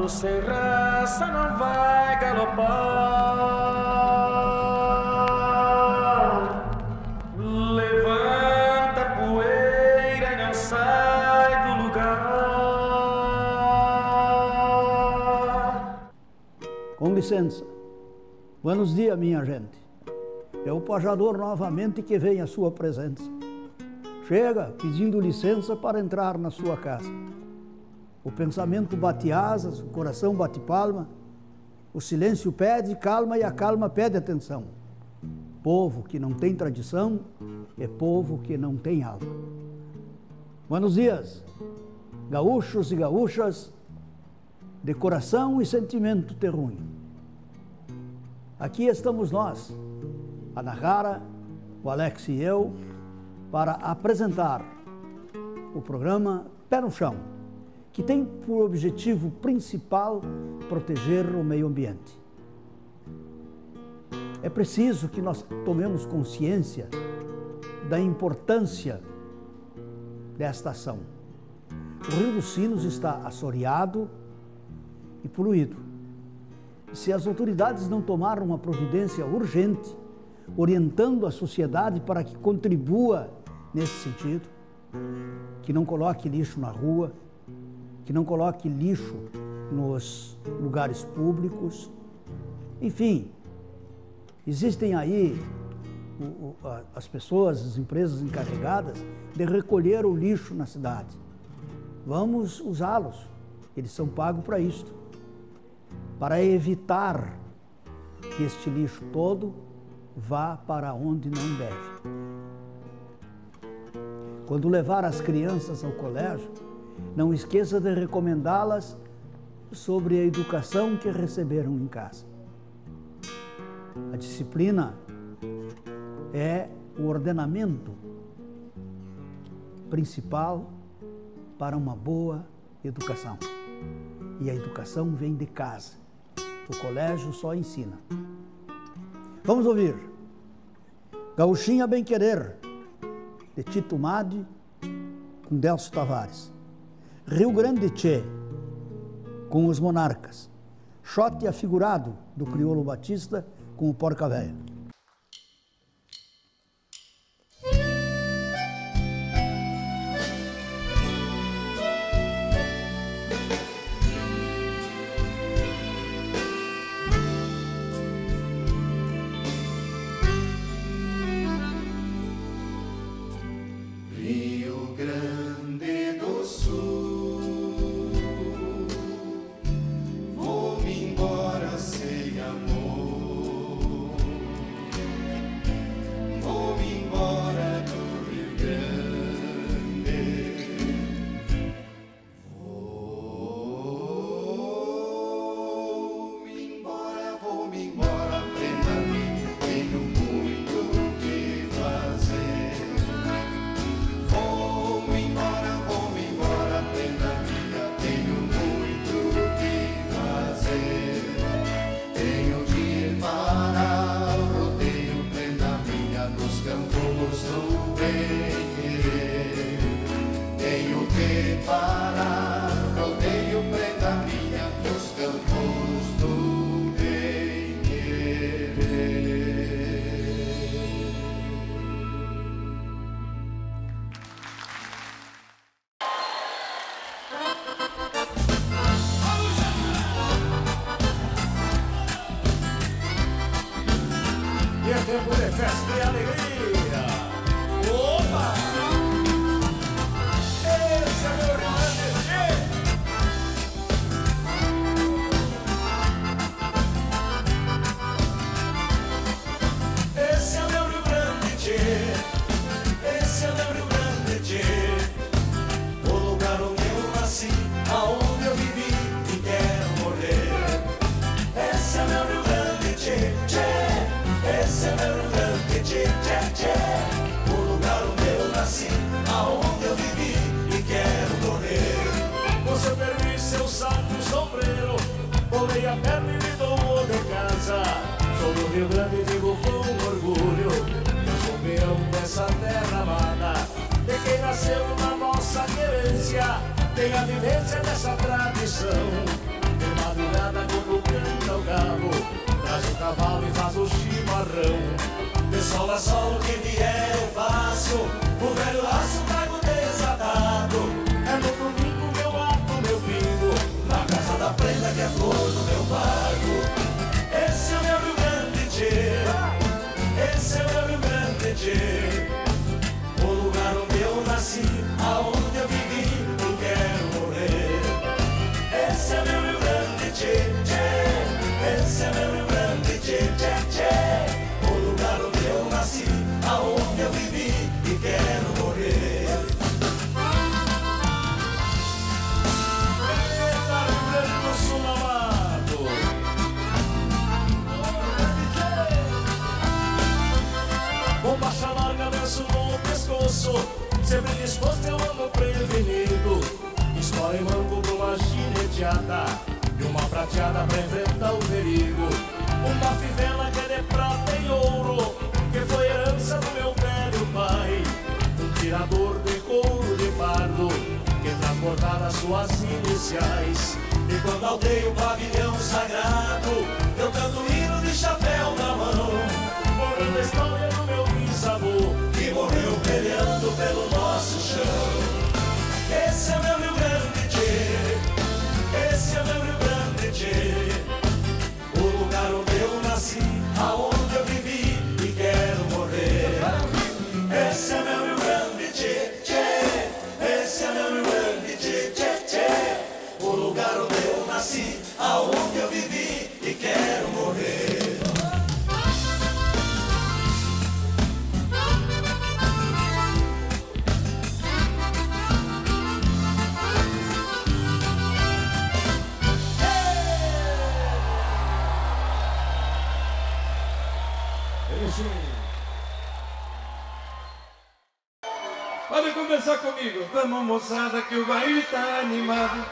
Gado sem raça não vai galopar. Levanta a poeira e não sai do lugar. Com licença. Buenos dias, minha gente. É o pajador novamente que vem à sua presença. Chega pedindo licença para entrar na sua casa. O pensamento bate asas, o coração bate palma, o silêncio pede calma e a calma pede atenção. Povo que não tem tradição é povo que não tem alma. Buenos dias, gaúchos e gaúchas, de coração e sentimento terruinho. Aqui estamos nós, a Nahara, o Alex e eu, para apresentar o programa Pé no Chão, que tem por objetivo principal proteger o meio ambiente. É preciso que nós tomemos consciência da importância desta ação. O Rio dos Sinos está assoreado e poluído. Se as autoridades não tomarem uma providência urgente, orientando a sociedade para que contribua nesse sentido, que não coloque lixo na rua, que não coloque lixo nos lugares públicos. Enfim, existem aí as pessoas, as empresas encarregadas de recolher o lixo na cidade. Vamos usá-los, eles são pagos para isto, para evitar que este lixo todo vá para onde não deve. Quando levar as crianças ao colégio, não esqueça de recomendá-las sobre a educação que receberam em casa. A disciplina é o ordenamento principal para uma boa educação. E a educação vem de casa. O colégio só ensina. Vamos ouvir Gauchinha Bem Querer, de Tito Madi, com Delcio Tavares. Rio Grande Tchê, com os Monarcas. Xote Afigurado, do Crioulo Batista, com o Porca Véia. Rio Grande digo com orgulho, eu sou peão dessa terra amada, de quem nasceu na nossa querência, tem a vivência dessa tradição, de madrugada quando canta o galo, traz o cavalo e faz o chimarrão. De sol a sol que vier eu faço, o velho laço trago desatado. É no domingo meu ato, meu pingo, na casa da prenda que é flor do meu pago. Esse é o meu Rio Grande, tchê, esse é o meu Rio Grande, tchê. O lugar onde eu nasci, aonde eu vivi e quero morrer. Esse é meu Rio Grande, tchê, tchê. Esse é meu Rio Grande, tchê, tchê, tchê. O lugar onde eu nasci, aonde eu vivi e quero morrer. Eita, Rio Grande do Sul amado. Bombacha larga, lenço no pescoço, sempre disposto eu ando prevenido. História em mango pra uma gineteada e uma prateada pra enfrentar o perigo. Uma fivela que é de prata e ouro, que foi herança do meu velho pai. Um tirador de couro de pardo, que transportava suas iniciais. E quando aldeia o pavilhão sagrado, eu canto hino de chapéu na mão, morando a história do meu bisavô, que morreu peleando pelo nosso chão. Esse é meu Rio Grande, tchê, esse é meu Rio Grande, tchê. O lugar onde eu nasci, aonde eu vivi e quero morrer. Esse é meu Rio Grande, tchê, tchê. Esse é meu Rio Grande, tchê, tchê, tchê. O lugar onde eu nasci, aonde eu vivi e quero morrer. Pode começar comigo. Vamos, moçada, que o baile tá animado.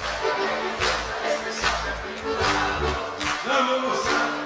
Vamos, moçada.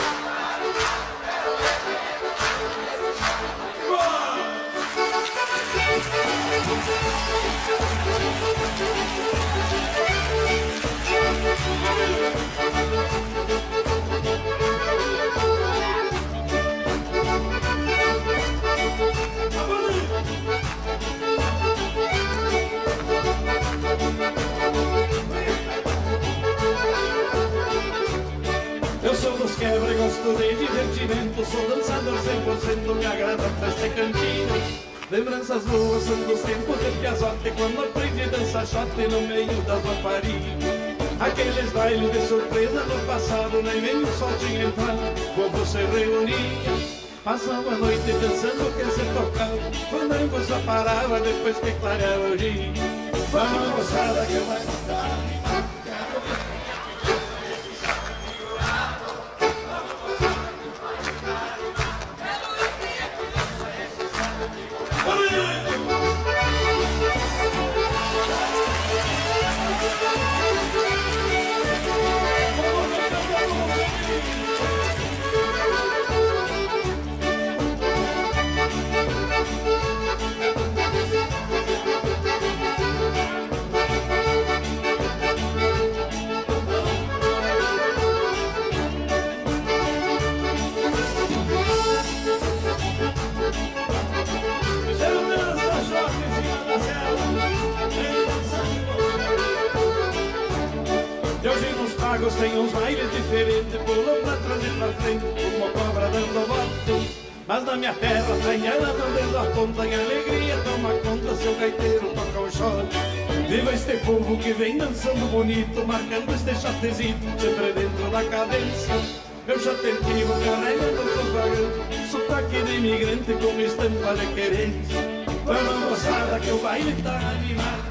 Eu sou dos quebra e gosto de divertimento, sou dançador 100%, me agrada festa e cantina. Lembranças boas são dos tempos de piazote, quando aprendi a dançar shot no meio das raparigas. Aqueles bailes de surpresa no passado, nem meio sol tinha entrado, o povo se reunia. Passava a noite dançando que se tocava, quando a moça parava depois que clareava o dia. Vamos, moçada, que vai cantar. Tem uns bailes diferentes, pulam pra trás e pra frente, uma cobra dando volta. Mas na minha terra tem ela dando a ponta, e a alegria toma conta, seu gaiteiro toca o choro. Viva este povo que vem dançando bonito, marcando este chatezito, sempre dentro da cadência. Meu chatetivo carrega no propaganda, sotaque de imigrante com estampa de querência. Vamos, moçada, que o baile tá animado.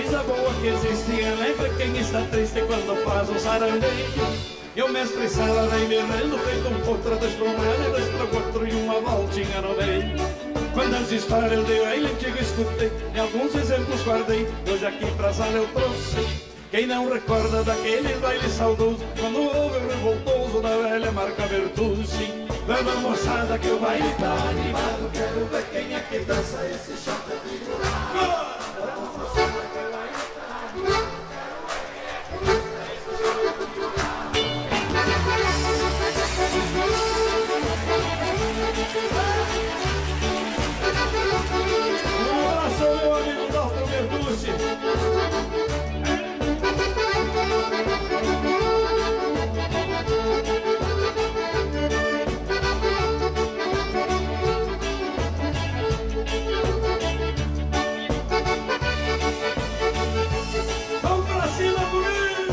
coisa boa que existe, alegre quem está triste quando faz um sarandeio. E o mestre Sala vem mirando, feito um potro desprumado, dois pra quatro e uma voltinha no meio. Quantas histórias de baile antigo escutei, e alguns exemplos guardei, hoje aqui pra sala eu trouxe. Quem não recorda daquele baile saudoso, quando houve o revoltoso da velha marca Bertucci. Vamos moçada que o baile tá animado, quero ver quem é que dança esse chapa figurado. Vamos moçada que o baile tá animado. Um abraço, meu amigo Dr. Bertucci. Vamos pra cima, bonito!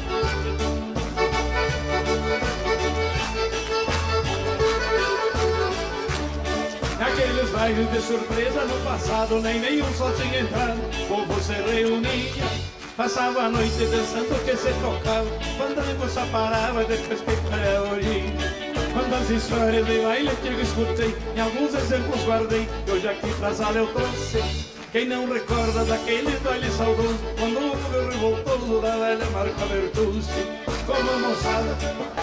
Naqueles bailes de surpresa no passado, nem nenhum só tinha entrado, o povo se reunia, passava a noite dançando o que se tocava, fandango só parava depois que caía. Quantas histórias de baile antigo escutei, e alguns exemplos guardei, que hoje aqui pra sala eu trouxe. Quem não recorda daquele baile saudoso, quando houve o revoltoso da velha marca Bertucci. Como moçada.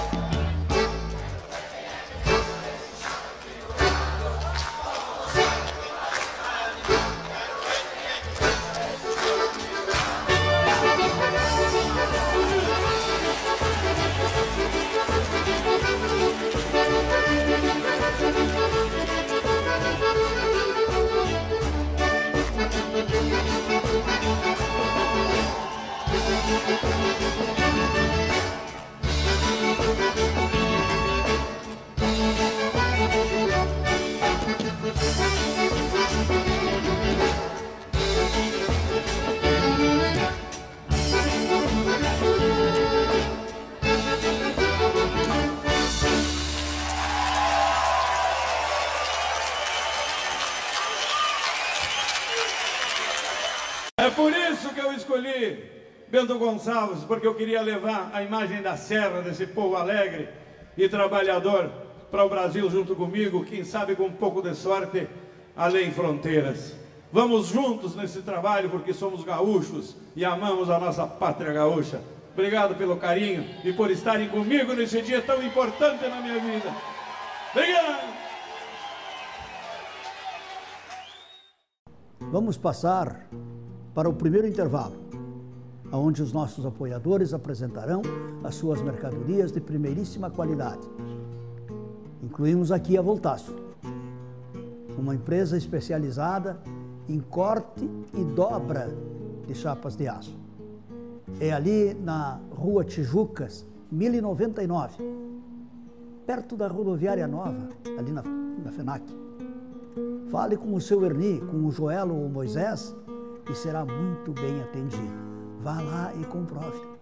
É por isso que eu escolhi Bento Gonçalves, porque eu queria levar a imagem da serra, desse povo alegre e trabalhador, para o Brasil junto comigo, quem sabe com um pouco de sorte, além fronteiras. Vamos juntos nesse trabalho, porque somos gaúchos e amamos a nossa pátria gaúcha. Obrigado pelo carinho e por estarem comigo nesse dia tão importante na minha vida. Obrigado! Vamos passar para o primeiro intervalo, onde os nossos apoiadores apresentarão as suas mercadorias de primeiríssima qualidade. Incluímos aqui a Voltaço, uma empresa especializada em corte e dobra de chapas de aço. É ali na Rua Tijucas, 1099, perto da Rodoviária Nova, ali na FENAC. Fale com o seu Erni, com o Joelo ou o Moisés, e será muito bem atendido. Vá lá e comprove.